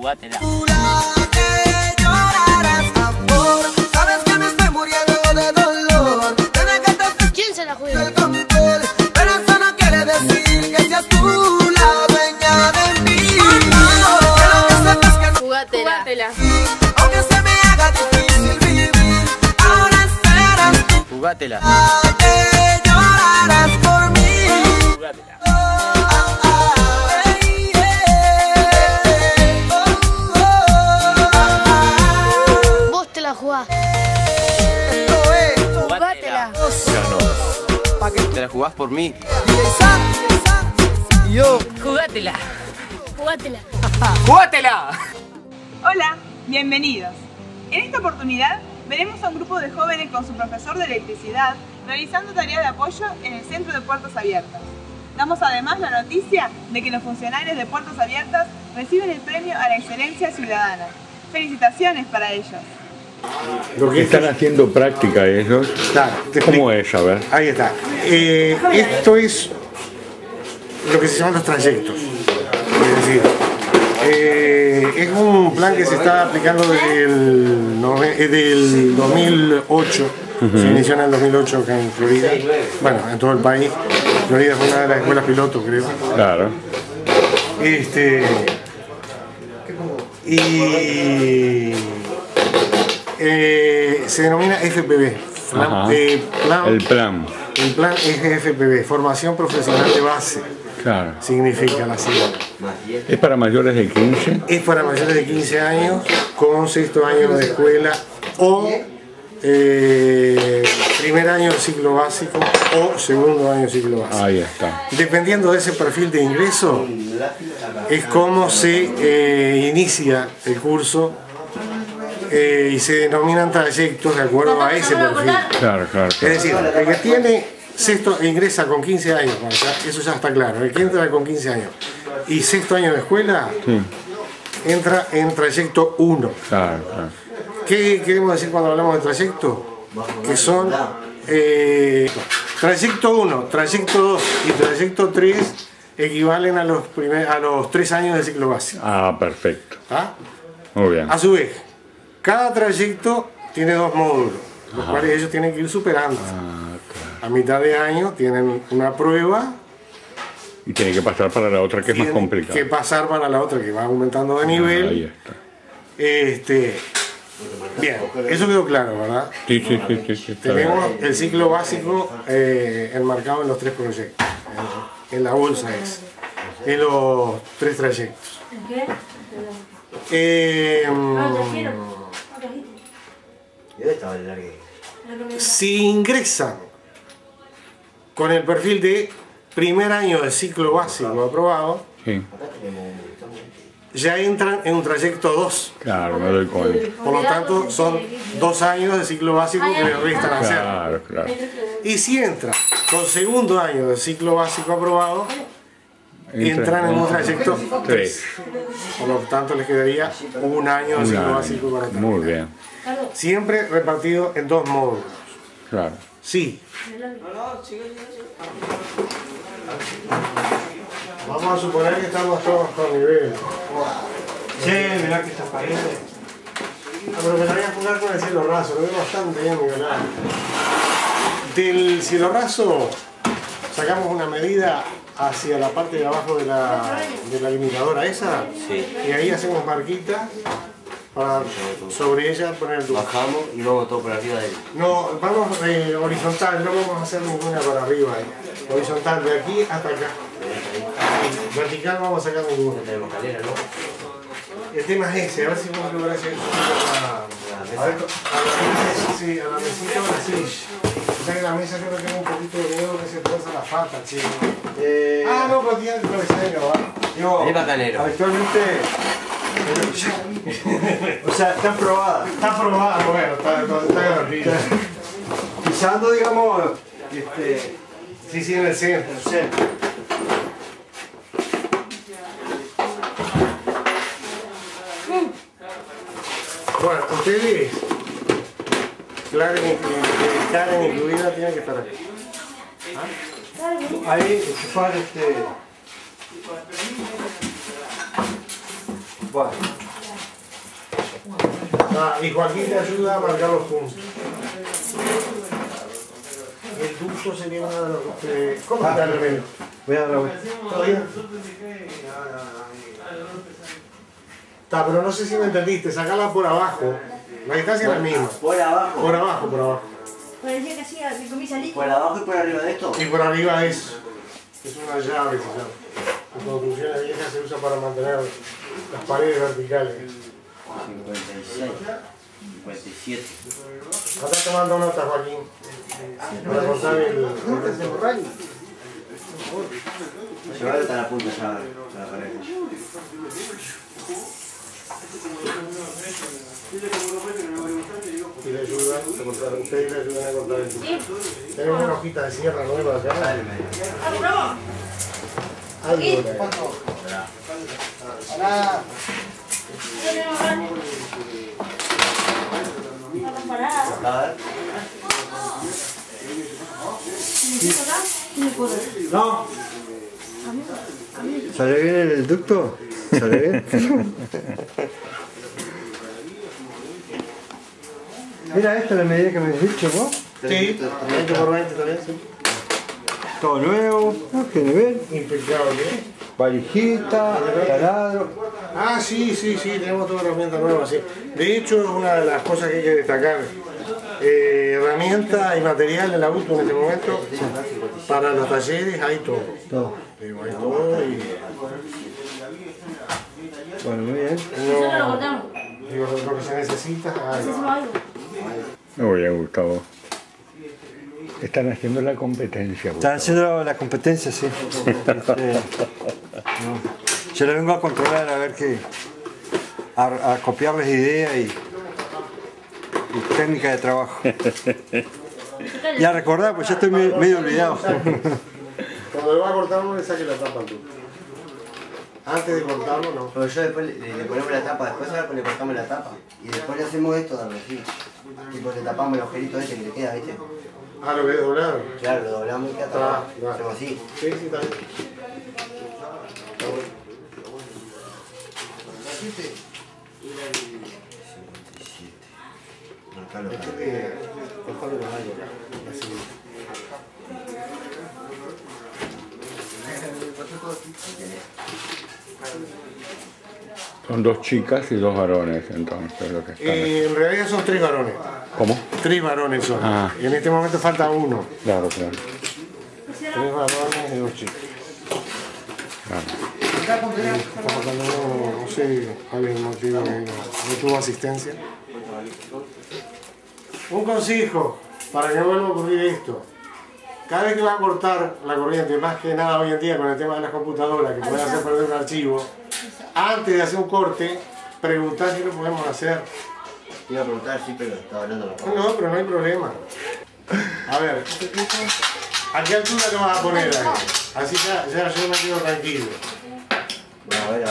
Jugátela. ¿Quién se la juega? Pero eso no quiere decir que seas tú la dueña de mí. Jugátela. Aunque se me haga difícil vivir, ahora serás tú Jugátela. que llorarás por mí. Jugátela. Vos te la jugás. Esto es Jugátela. Ya no. pa' que ¿Te la jugás por mí? y yo. Jugátela. Jugátela. ¡Jugátela! Hola, bienvenidos. En esta oportunidad veremos a un grupo de jóvenes con su profesor de electricidad realizando tareas de apoyo en el Centro de Puertas Abiertas. Damos además la noticia de que los funcionarios de Puertas Abiertas reciben el premio a la excelencia ciudadana. Felicitaciones para ellos. Lo que están haciendo práctica ellos, Claro, te ¿cómo explico. es? A ver. Ahí está. Esto es lo que se llaman los trayectos. Es decir, es un plan que se está aplicando desde del 2008. Se inició en el 2008 acá en Florida. Bueno, en todo el país. Florida es una de las escuelas piloto, creo. Claro. Y se denomina FPV. Ajá. El plan. El plan es FPV, Formación Profesional de Base, Claro. significa la sigla. ¿Es para mayores de 15? Es para mayores de 15 años con sexto año de escuela o primer año del ciclo básico o segundo año del ciclo básico. Ahí está. Dependiendo de ese perfil de ingreso, es como se inicia el curso y se denominan trayectos de acuerdo a ese perfil. Claro. Es decir, el que tiene sexto ingresa con 15 años, eso ya está claro. El que entra con 15 años y sexto año de escuela Sí. entra en trayecto 1. Claro. ¿Qué queremos decir cuando hablamos de trayecto? Que son trayecto 1, trayecto 2 y trayecto 3 equivalen a los 3 años del ciclo básico. Ah, perfecto. ¿Tá? Muy bien. A su vez, cada trayecto tiene 2 módulos, los cuales ellos tienen que ir superando. A mitad de año tienen una prueba, Y tiene que pasar para la otra que es más tienen complicada. que pasar para la otra que va aumentando de Ahí nivel. está. Bien, eso quedó claro, ¿verdad? Sí. Está bien. Tenemos el ciclo básico enmarcado en los 3 proyectos, en la bolsa es, en los 3 trayectos. Si ingresan con el perfil de primer año de ciclo básico aprobado, Sí. ya entran en un trayecto 2. Claro, me doy cuenta. Por lo tanto, son 2 años de ciclo básico que le restan a hacer. Claro. Y si entran con segundo año de ciclo básico aprobado, entran en un trayecto 3. Por lo tanto, les quedaría un año de ciclo básico para terminar. Muy bien. Siempre repartido en 2 módulos. Claro. Sí. Vamos a suponer que estamos todos con nivel. Che, mirá que estas paredes. Pero me la voy a jugar con el cielo raso, lo veo bastante bien nivelado. Del cielo raso sacamos una medida hacia la parte de abajo de la limitadora esa. Sí. Y ahí hacemos marquitas para sobre ella poner el tubo. Bajamos y luego todo por arriba de él. No, vamos horizontal, no vamos a hacer ninguna para arriba ahí. Horizontal, de aquí hasta acá. Vertical no vamos a sacar ninguna. Tenemos calera, ¿no? El tema es ese, a ver si vos lográs hacer a la mesita o a la silla. O sea que la mesa yo le tengo un poquito de miedo que se pasa la falta, chico. No, pero tiene que cabecear, ¿va? Es bacanero. Habitualmente... O sea, está aprobada. Está aprobado, bueno, está gratuito. Pisando, digamos, Sí, en el centro. no sé. Bueno, ustedes, Karen incluida, tienen que estar aquí. Ahí, enchufar Bueno, Y Joaquín te ayuda a marcar los puntos. El ducto sería uno de los... ¿Cómo está el remedio? Voy a dar la vuelta. ¿Todo bien? Está, pero no sé si me entendiste. Sacala por abajo. La distancia es la misma. Por abajo. Por abajo, por abajo. Parecía que hacía que comía líquido. Por abajo y por arriba de esto. Y por arriba es una llave, se llama. En construcciones viejas se usa para mantener las paredes verticales. 56. 57. Acá tomando nota, Joaquín. Para cortar el... Llevarlo hasta la punta ya, a la pared. Y le ayudan a cortar, ustedes le ayudan a cortar el tubo. Tenemos una hojita de sierra nueva acá. Algo de A ver. No. ¿Sale bien el ducto? ¿Sale bien? Mira esta la medida que me has dicho vos. Sí, 20 por 20 también, sí. Todo nuevo, qué nivel. Impecable. Valijita, taladro. Ah, sí, tenemos toda herramienta nueva, sí. De hecho, es una de las cosas que hay que destacar. Herramienta y material en la auto en este momento. Para los talleres hay todo. Todo. Digo, hay todo y... Bueno, muy bien. Digo, lo que se necesita hay. Muy bien, Gustavo. Están haciendo la competencia, Están Gustavo. haciendo la competencia, sí. Yo le vengo a controlar a ver qué. A copiarles ideas y técnica de trabajo. Y a recordar, pues ya estoy medio olvidado. Cuando le va a cortar no le saque la tapa al tubo. Antes de cortarlo, no. Pero yo después le ponemos la tapa, después ahora le cortamos la tapa. Y después le hacemos esto de así. Tipo le tapamos el agujerito ese que le queda, ¿viste? Ah, lo que es doblar. Claro, lo doblamos y queda tapado. Claro. Hacemos así. Sí, está bien. Marcalo acá. Cortarlo con algo acá. Así. Son 2 chicas y 2 varones, entonces, lo que están. En realidad son 3 varones. ¿Cómo? 3 varones son. Ah. En este momento falta uno. Claro, claro. 3 varones y 2 chicas. Claro. Como cuando no sé cuál es el motivo que no tuvo asistencia. Un consejo para que no vuelva a ocurrir esto. Cada vez que va a cortar la corriente, más que nada hoy en día con el tema de las computadoras que pueden hacer perder un archivo, antes de hacer un corte, preguntar si lo podemos hacer. Iba a preguntar, sí, pero estaba hablando la palabra. No, pero no hay problema. A ver, ¿a qué altura lo vas a poner ahí? Así ya yo me quedo tranquilo. Bueno, a ver.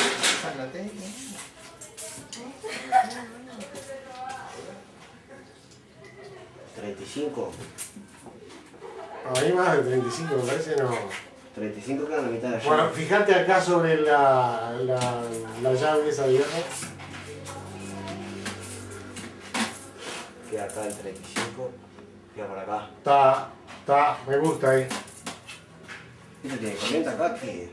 35. Ahí más de 35, me parece no. 35 queda la mitad de allá. Bueno, fíjate acá sobre la llave esa vieja. Queda acá el 35. Queda por acá. Está, me gusta ahí. Esto tiene corriente acá que...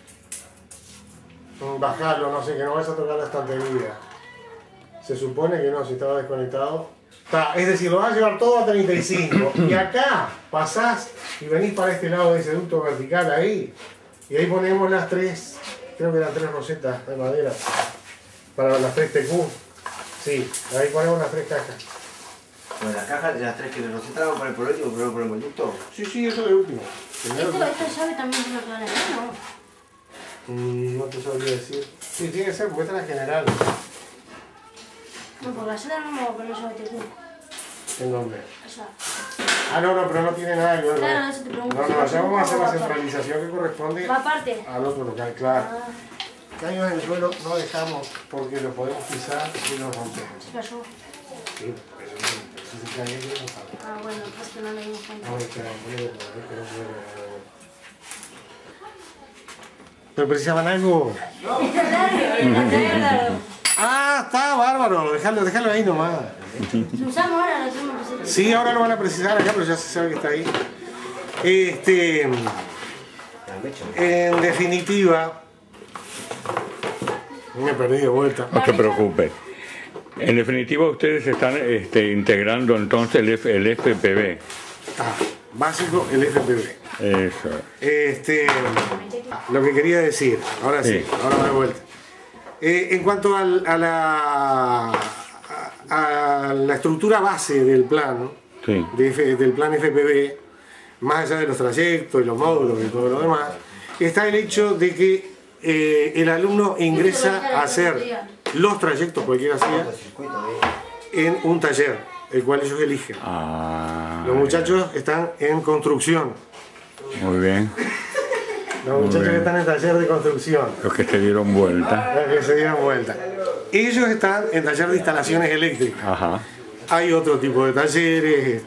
Bajarlo, no sé, que no vayas a tocar la estantería. Se supone que no, si estaba desconectado. Está, es decir, lo vas a llevar todo a 35. Y acá pasás y venís para este lado de ese ducto vertical ahí. Y ahí ponemos las 3, creo que eran 3 rosetas de madera. Para las 3 TQ. Sí, ahí ponemos las 3 cajas. Bueno, las cajas de las 3 que nos vamos a poner por último, primero ponemos el ducto. Sí, eso es el último. Primero, ¿Esta llave también tiene que dar ¿no? no te sabría decir. Sí, tiene que ser, porque esta es la general. No, porque allá no vamos a poner llave TQ. ¿En dónde? Allá. Ah, no, pero no tiene nada que ver. Claro, eso te pregunto. No, allá vamos a hacer la centralización que corresponde Va aparte. al otro local, claro. Caños en el suelo no dejamos porque lo podemos pisar y lo rompemos. Se cayó. Sí, pero si se cae aquí no sabe. Ah, bueno, pues que no le dimos cuenta. No, espera, espera. ¿Pero precisaban algo? Está largo. Ah, está bárbaro, déjalo ahí nomás. Lo usamos ahora, lo hacemos nosotros. Sí, ahora lo van a precisar acá, pero ya se sabe que está ahí. En definitiva, me perdí de vuelta. No se preocupe. En definitiva, ustedes están integrando entonces el FPV. Ah, básico, el FPV. Eso. Lo que quería decir, ahora sí, ahora me doy vuelta. En cuanto a la estructura base del plan, Sí. del plan FPV, más allá de los trayectos y los módulos y todo lo demás, está el hecho de que el alumno ingresa a hacer los trayectos, cualquiera sea, en un taller, el cual ellos eligen. Ah, Los muchachos están en construcción. muy bien. Los muchachos que están en taller de construcción. Los que se dieron vuelta. Los que se dieron vuelta. Ellos están en taller de instalaciones eléctricas. Ajá. Hay otro tipo de talleres,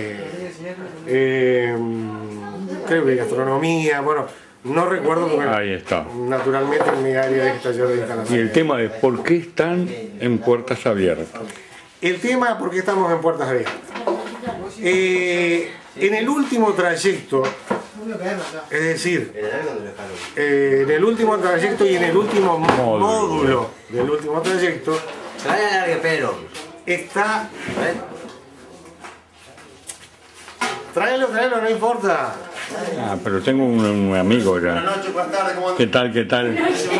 creo que gastronomía, bueno, no recuerdo porque Ahí está. naturalmente en mi área es taller de Y instalaciones. el tema es, ¿por qué están en puertas abiertas? El tema, ¿por qué estamos en puertas abiertas? En el último trayecto, es decir, en el último trayecto y en el último módulo del último trayecto, Trae el largue pelo. está... Tráelo, no importa. Ah, pero tengo un amigo ya. Buenas noches, buenas tardes, ¿cómo andan? ¿Qué tal, qué tal?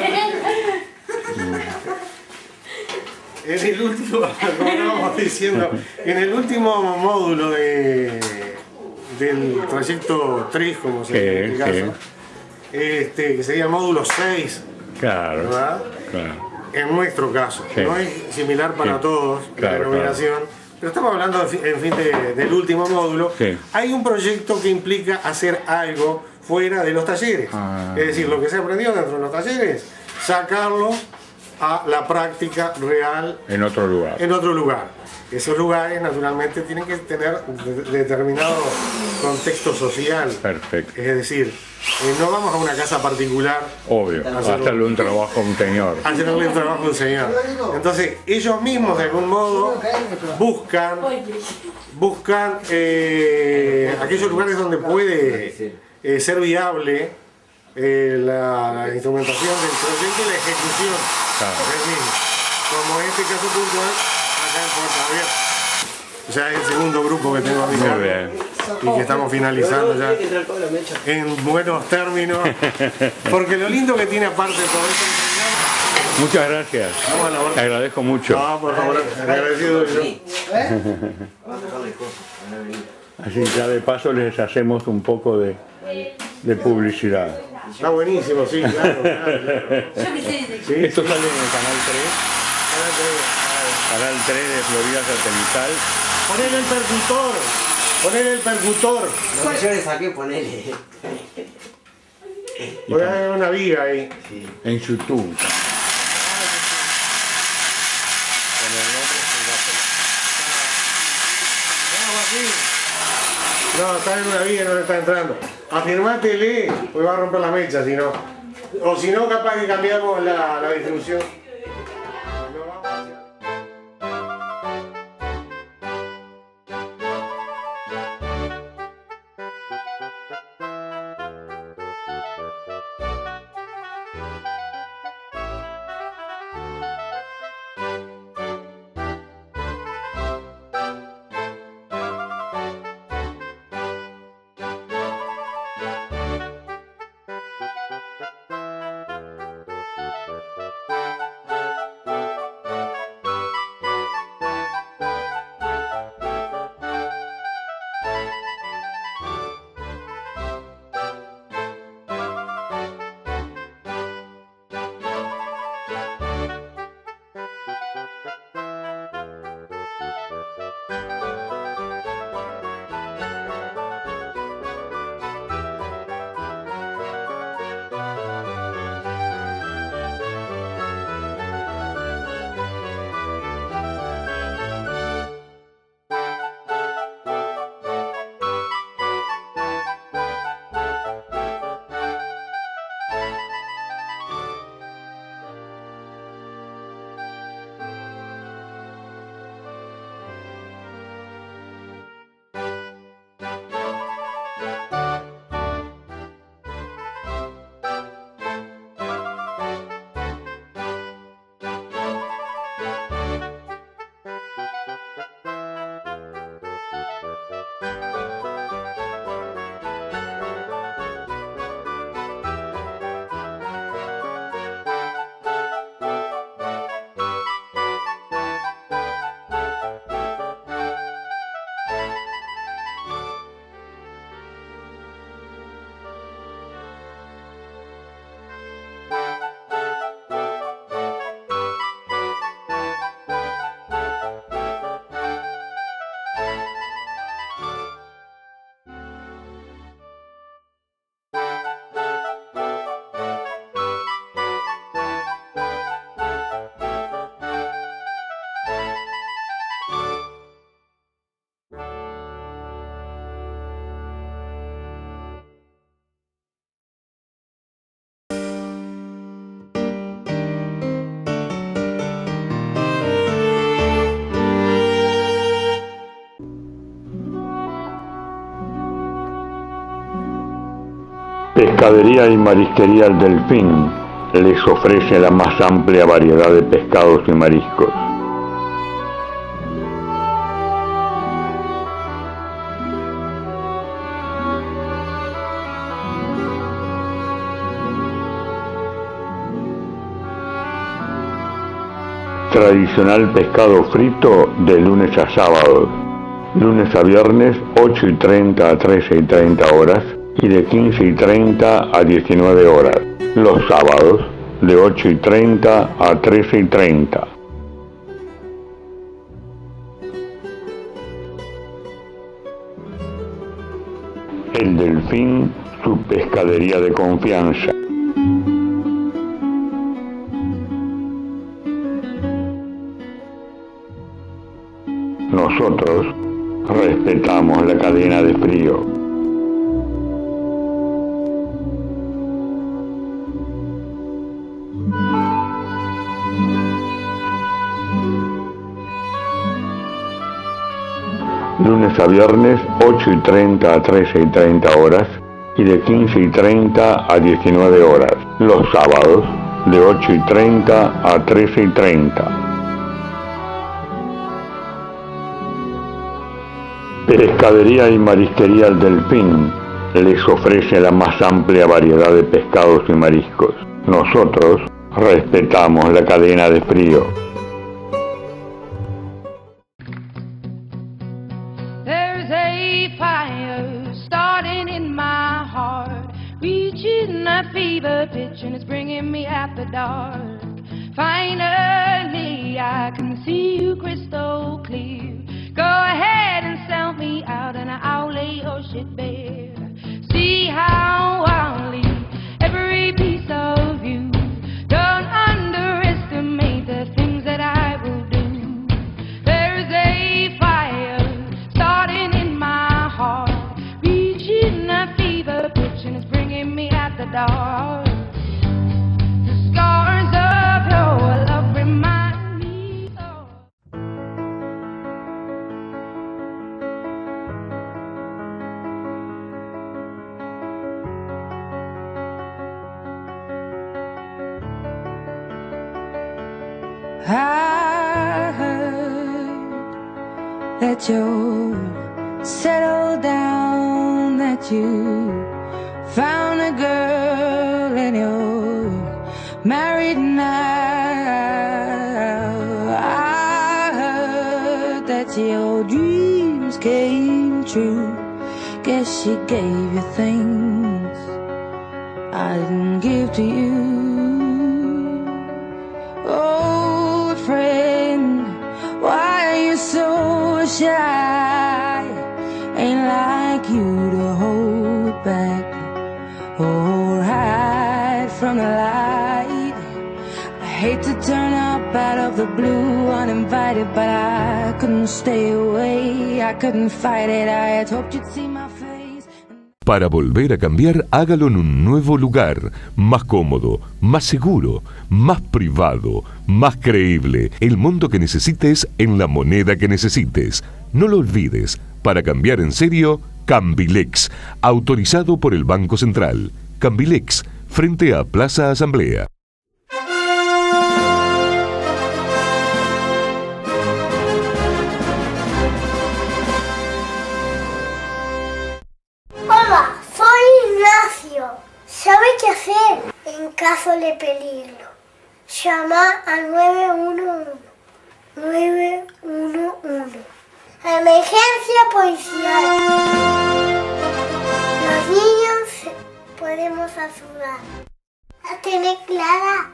En el último, como estábamos diciendo, en el último módulo del trayecto 3, como se llama en este caso, que sería el módulo 6, Claro, ¿verdad? claro. En nuestro caso, Sí. no es similar para Sí. todos Claro, la denominación, pero estamos hablando en fin del último módulo. Sí. Hay un proyecto que implica hacer algo fuera de los talleres, Ah. es decir, lo que se aprendió dentro de los talleres, sacarlo a la práctica real En otro lugar. en otro lugar. Esos lugares naturalmente tienen que tener determinado contexto social. Perfecto. Es decir, no vamos a una casa particular Obvio. Hacerle un trabajo a un señor. a hacerle un trabajo a un señor. Entonces, ellos mismos de algún modo buscan aquellos lugares donde puede ser viable la instrumentación del proyecto y la ejecución. Claro. Es decir, como en este caso puntual, acá en Puerta Abierta. Ya es el segundo grupo que tengo a mi Muy cargo bien. y que estamos finalizando ya en buenos términos. Porque lo lindo que tiene aparte de todo esto, Muchas gracias. vamos a la hora. Te agradezco mucho. No, por favor, agradecido yo. Así ya de paso les hacemos un poco de publicidad. Está buenísimo, sí, claro. Yo qué sé, Sí, Esto sale en el canal 3. Canal 3 de Florida Satelital. Poner el percutor. Lo que yo le saqué, ponele. Voy a ver una viga ahí. En YouTube. No, está en una viga y no le está entrando. Afirmátele, pues va a romper la mecha, si no. O si no, capaz que cambiamos la distribución. Pescadería y Marisquería El Delfín les ofrece la más amplia variedad de pescados y mariscos. Tradicional pescado frito de lunes a sábados, lunes a viernes 8:30 a 13:30 horas y de 15:30 a 19 horas, los sábados de 8:30 a 13:30. El Delfín, su pescadería de confianza. Nosotros respetamos la cadena de frío. Lunes a viernes 8:30 a 13:30 horas y de 15:30 a 19 horas. Los sábados de 8:30 a 13:30. Pescadería y Marisquería El Delfín les ofrece la más amplia variedad de pescados y mariscos. Nosotros respetamos la cadena de frío. There's a fire starting in my heart, reaching a fever pitch and it's bringing me at the dark. Finally I can see you crystal clear. Go ahead and sell me out and I'll lay your shit bare. See how I'll leave every piece of you. Don't underestimate the things that I will do. There's a fire starting in my heart, reaching a fever pitch and it's bringing me at the dark. The scars of your love remind me of I heard that you're settled down, that you found a girl and you're married now. I heard that your dreams came true. Guess she gave you things I didn't give to you. Oh, friend, why are you so shy? Ain't like you to hold back or hide from the light. I hate to turn up out of the blue uninvited, but I couldn't stay away, I couldn't fight it. I had hoped you'd see my face. Para volver a cambiar, hágalo en un nuevo lugar, más cómodo, más seguro, más privado, más creíble. El mundo que necesites en la moneda que necesites. No lo olvides, para cambiar en serio, Cambilex, autorizado por el Banco Central. Cambilex, frente a Plaza Asamblea. Hola, soy Ignacio. ¿Sabe qué hacer en caso de peligro? Llama al 911. 911. Emergencia policial. Los niños podemos ayudar. ¿La tenés clara?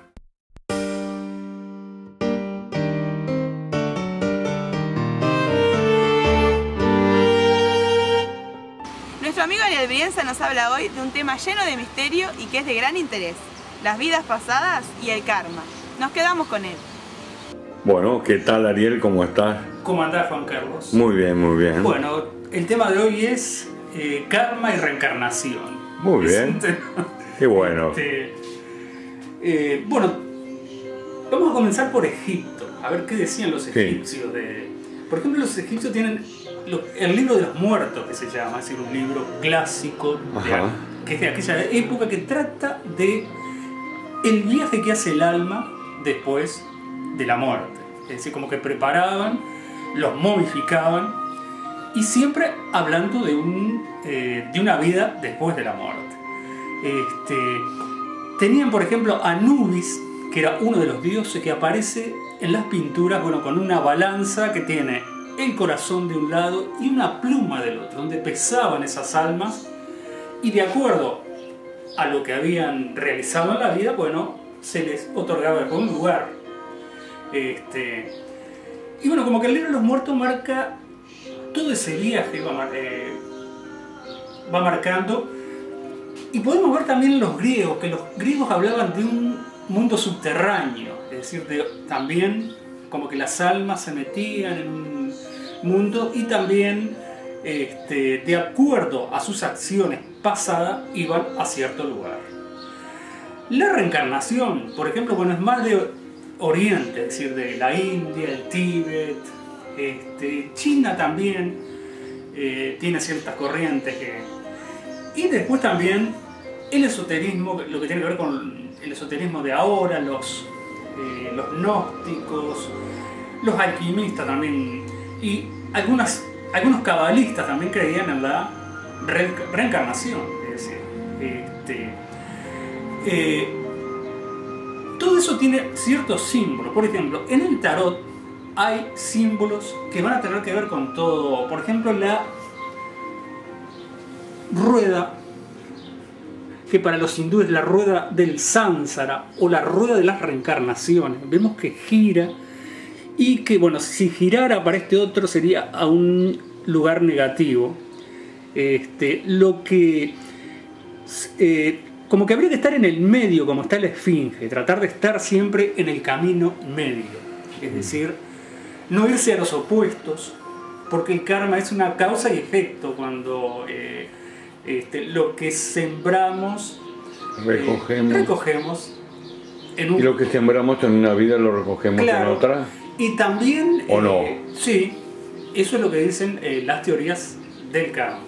Nuestro amigo Ariel Brienza nos habla hoy de un tema lleno de misterio y que es de gran interés: las vidas pasadas y el karma. Nos quedamos con él. Bueno, ¿qué tal, Ariel? ¿Cómo estás? ¿Cómo andás, Juan Carlos? Muy bien, muy bien. Bueno, el tema de hoy es karma y reencarnación. Muy bien. Qué bueno. Bueno, vamos a comenzar por Egipto. A ver qué decían los egipcios. Por ejemplo, los egipcios tienen el libro de los muertos, que se llama, es decir, un libro clásico que es de aquella época, que trata de el viaje que hace el alma después de la muerte. Es decir, como que preparaban, los momificaban, y siempre hablando de una vida después de la muerte. Tenían, por ejemplo, Anubis, que era uno de los dioses que aparece en las pinturas, bueno, con una balanza que tiene el corazón de un lado y una pluma del otro, donde pesaban esas almas, y de acuerdo a lo que habían realizado en la vida, bueno, se les otorgaba un lugar. Y bueno, como que el libro de los muertos marca todo ese viaje, va marcando. Y podemos ver también los griegos, que los griegos hablaban de un mundo subterráneo, es decir, también como que las almas se metían en un mundo, y también de acuerdo a sus acciones pasadas iban a cierto lugar. La reencarnación, por ejemplo, bueno, es más de Oriente, es decir, de la India, el Tíbet, China también tiene ciertas corrientes y después también el esoterismo, lo que tiene que ver con el esoterismo de ahora, los gnósticos, los alquimistas también, y algunos cabalistas también creían en la reencarnación. Es decir, todo eso tiene ciertos símbolos. Por ejemplo, en el tarot hay símbolos que van a tener que ver con todo. Por ejemplo, la rueda, que para los hindúes la rueda del sánsara o la rueda de las reencarnaciones. Vemos que gira, y que, bueno, si girara para este otro sería a un lugar negativo. Lo que como que habría que estar en el medio, como está la esfinge, tratar de estar siempre en el camino medio, es decir, no irse a los opuestos, porque el karma es una causa y efecto. Cuando lo que sembramos recogemos en un... Y lo que sembramos en una vida lo recogemos, claro, en otra. Y también, ¿o no? Sí, eso es lo que dicen las teorías del karma.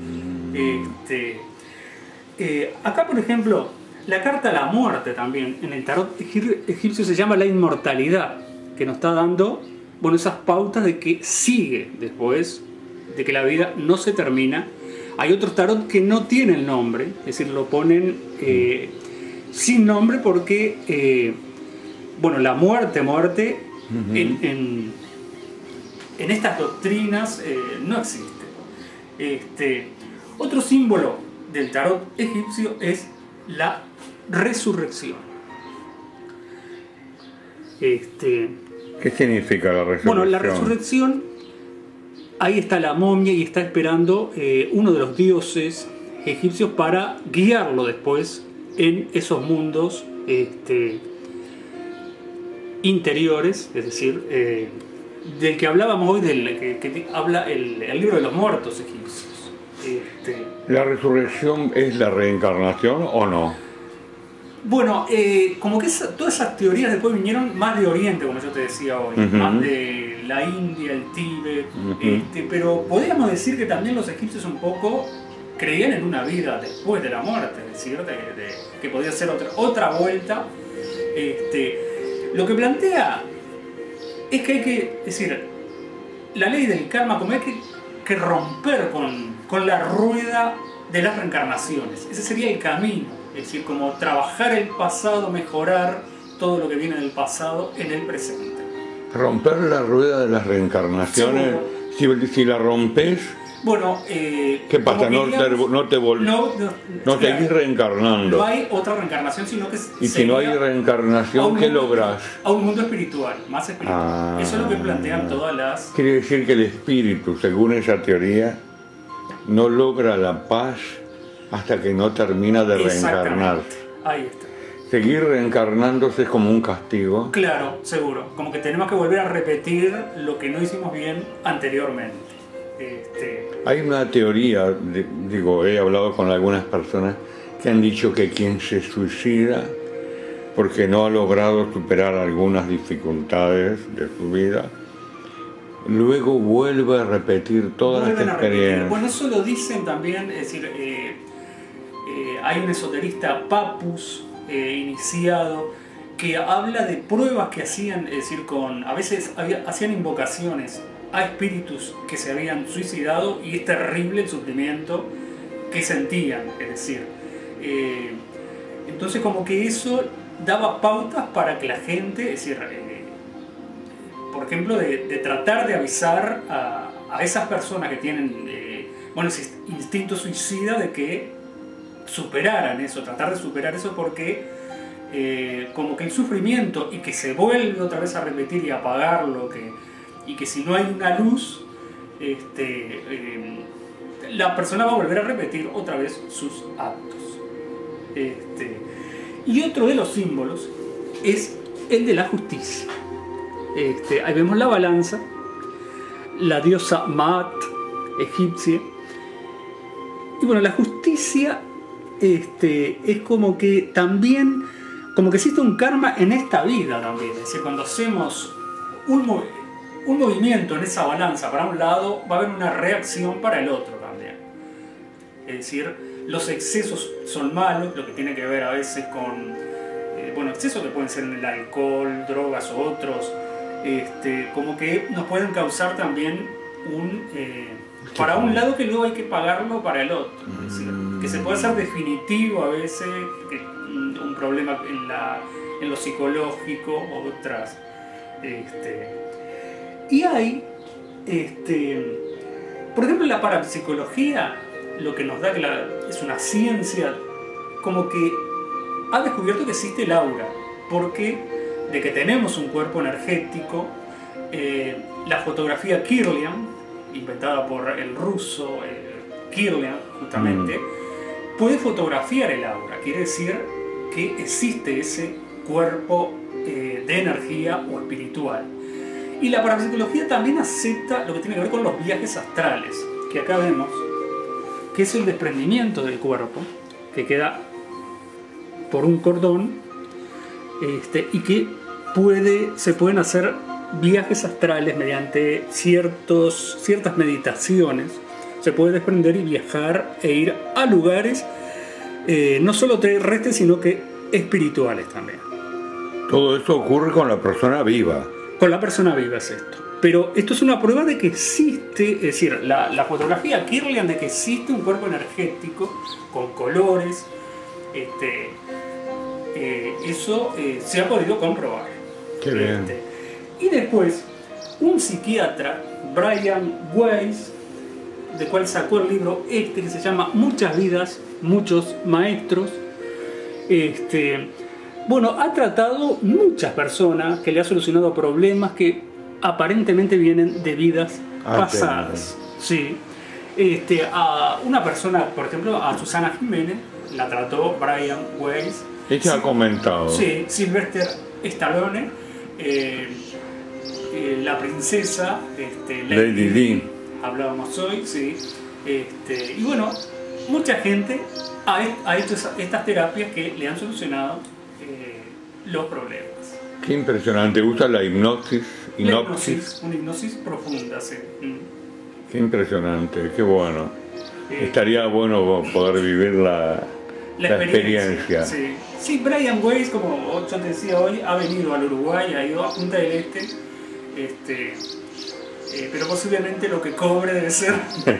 Acá, por ejemplo, la carta a la muerte también en el tarot egipcio se llama la inmortalidad, que nos está dando, bueno, esas pautas de que sigue después, de que la vida no se termina. Hay otros tarot que no tienen nombre, es decir, lo ponen sin nombre porque, bueno, la muerte en estas doctrinas no existe. Otro símbolo del tarot egipcio es la resurrección. ¿Qué significa la resurrección? Bueno, la resurrección, ahí está la momia y está esperando uno de los dioses egipcios para guiarlo después en esos mundos interiores, es decir, del que hablábamos hoy, que habla el libro de los muertos egipcios. ¿La resurrección es la reencarnación o no? Bueno, como que todas esas teorías después vinieron más de Oriente, como yo te decía hoy, más de la India, el Tíbet, pero podríamos decir que también los egipcios un poco creían en una vida después de la muerte, es decir, que podía ser otra vuelta. Lo que plantea es que hay que, es decir, la ley del karma, como hay que romper con la rueda de las reencarnaciones. Ese sería el camino, es decir, como trabajar el pasado, mejorar todo lo que viene del pasado en el presente. Romper la rueda de las reencarnaciones, si la rompes, bueno, ¿qué pasa? No seguís reencarnando. No hay otra reencarnación, sino que y si no hay reencarnación, ¿qué lográs? A un mundo espiritual, más espiritual. Eso es lo que plantean todas las... Quiere decir que el espíritu, según esa teoría, no logra la paz hasta que no termina de reencarnar. Ahí está. Seguir reencarnándose es como un castigo. Claro, seguro. Como que tenemos que volver a repetir lo que no hicimos bien anteriormente. Hay una teoría, he hablado con algunas personas que han dicho que quien se suicida porque no ha logrado superar algunas dificultades de su vida, luego vuelve a repetir todas las experiencias. Bueno, eso lo dicen también, es decir, Hay un esoterista, Papus, iniciado, que habla de pruebas que hacían, es decir, a veces hacían invocaciones a espíritus que se habían suicidado y es terrible el sufrimiento que sentían, es decir. Entonces como que eso daba pautas para que la gente, es decir, por ejemplo, de tratar de avisar a esas personas que tienen ese instinto suicida de que superaran eso, tratar de superar eso, porque como que el sufrimiento y que se vuelve otra vez a repetir y a apagarlo, y que si no hay una luz, la persona va a volver a repetir otra vez sus actos. Y otro de los símbolos es el de la justicia. Ahí vemos la balanza, la diosa Maat, egipcia. Y bueno, la justicia es como que también, como que existe un karma en esta vida también. Es decir, cuando hacemos un movimiento en esa balanza para un lado, va a haber una reacción para el otro también. Es decir, los excesos son malos, lo que tiene que ver a veces con excesos que pueden ser en el alcohol, drogas o otros, como que nos pueden causar también para un lado que luego hay que pagarlo para el otro. Es decir, que se puede hacer definitivo a veces, un problema en lo psicológico, otras. Y hay, por ejemplo, la parapsicología, lo que nos da es una ciencia como que ha descubierto que existe el aura, porque de que tenemos un cuerpo energético, la fotografía Kirlian, inventada por el ruso Kirlian justamente, puede fotografiar el aura, quiere decir que existe ese cuerpo de energía o espiritual. Y la parapsicología también acepta lo que tiene que ver con los viajes astrales, que acá vemos, que es el desprendimiento del cuerpo, que queda por un cordón, y que se pueden hacer viajes astrales mediante ciertas meditaciones. Se puede desprender y viajar e ir a lugares no solo terrestres, sino que espirituales también. Todo esto ocurre con la persona viva. Con la persona viva es esto. Pero esto es una prueba de que existe, es decir, la fotografía Kirlian de que existe un cuerpo energético con colores, eso se ha podido comprobar. Qué bien. Y después, un psiquiatra, Brian Weiss, de cual sacó el libro que se llama Muchas vidas, muchos maestros, ha tratado muchas personas que le ha solucionado problemas que aparentemente vienen de vidas pasadas. Sí. A una persona, por ejemplo, a Susana Jiménez, la trató Brian Weiss. Ella ha comentado. Sí, Sylvester Stallone, la princesa, Lady Di. Hablábamos hoy, sí. Y bueno, mucha gente ha hecho estas terapias que le han solucionado los problemas. Qué impresionante. Usa la hipnosis. Una hipnosis profunda, sí. Qué impresionante, qué bueno. Estaría bueno poder vivir la experiencia. Sí. Sí, Brian Weiss, como yo te decía hoy, ha venido al Uruguay, ha ido a Punta del Este, pero posiblemente lo que cobre debe ser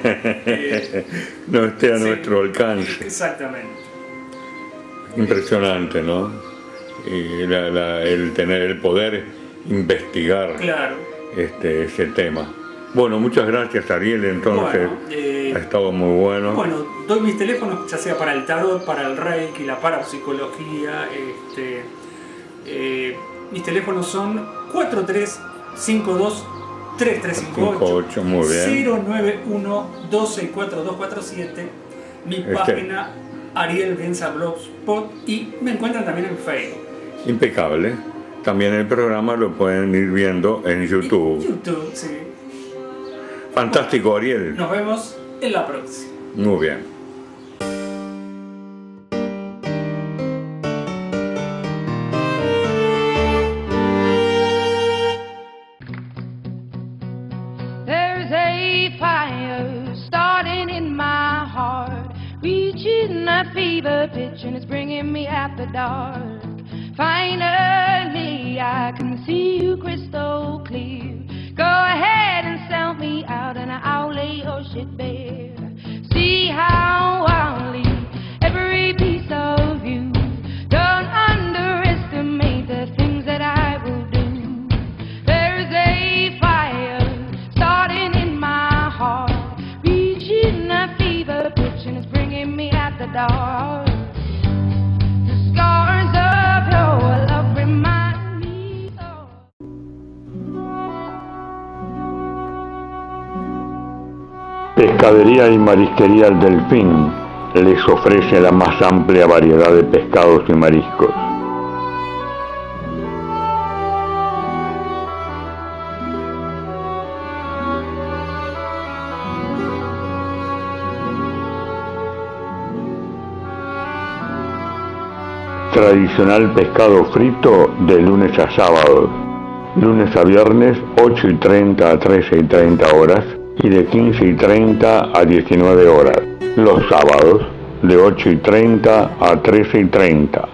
no esté a nuestro alcance. Exactamente. Impresionante, ¿no? Y el tener el poder investigar ese tema. Bueno, muchas gracias, Ariel, entonces ha estado muy bueno. Bueno, doy mis teléfonos, ya sea para el tarot, para el reiki, la parapsicología. Mis teléfonos son 4352-3358, muy bien. 091-264-247, mi página Ariel Bienza Blogspot, y me encuentran también en Facebook. Impecable. También el programa lo pueden ir viendo en YouTube. YouTube, sí. Fantástico, Ariel. Nos vemos en la próxima. Muy bien. There's a fire starting in my heart, reaching reaching a fever pitch and it's bringing me after dark. Finally, I can see you crystal clear. Go ahead and sell me out and I'll lay your shit bare. See how I'll leave every piece of you. Don't underestimate the things that I will do. There's a fire starting in my heart, reaching a fever pitch and it's bringing me at the dark. The scars of your love remind me of... Pescadería y Marisquería El Delfín les ofrece la más amplia variedad de pescados y mariscos. Tradicional pescado frito de lunes a sábado, lunes a viernes 8:30 a 13:30 horas y de 15:30 a 19 horas, los sábados de 8:30 a 13:30.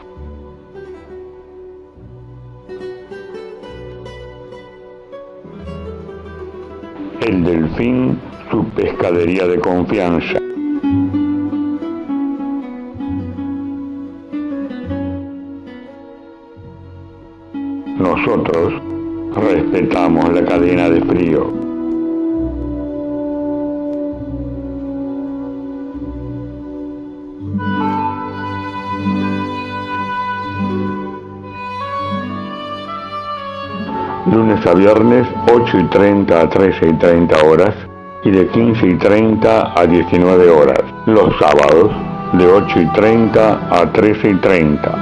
El Delfín, su pescadería de confianza. Nosotros respetamos la cadena de frío. Lunes a viernes 8:30 a 13:30 horas y de 15:30 a 19 horas. Los sábados de 8:30 a 13:30.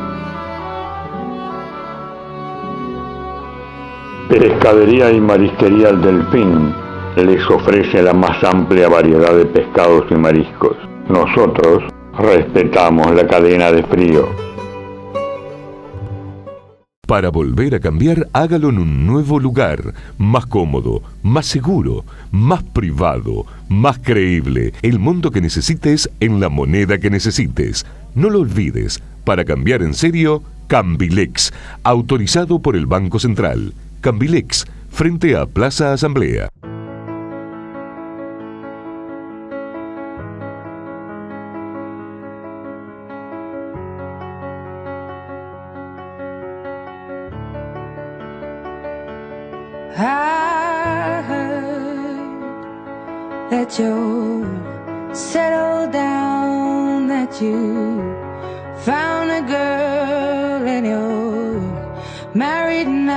Pescadería y Marisquería El Delfín les ofrece la más amplia variedad de pescados y mariscos. Nosotros respetamos la cadena de frío. Para volver a cambiar, hágalo en un nuevo lugar, más cómodo, más seguro, más privado, más creíble. El mundo que necesites en la moneda que necesites. No lo olvides, para cambiar en serio, Cambilex, autorizado por el Banco Central. Cambilex, frente a Plaza Asamblea. I heard that you settled down, that you found a girl and you're married now.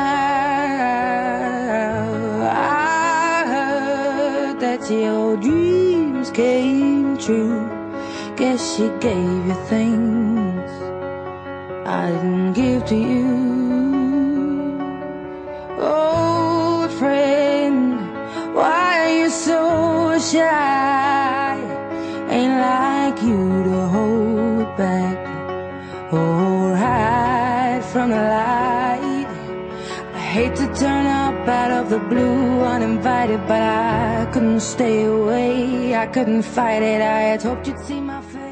I heard that your dreams came true. Guess she gave you things I didn't give to you. Oh, friend, why are you so shy? Ain't like you to hold back or hide from the light. I hate to turn up out of the blue uninvited, but I couldn't stay away, I couldn't fight it. I had hoped you'd see my face.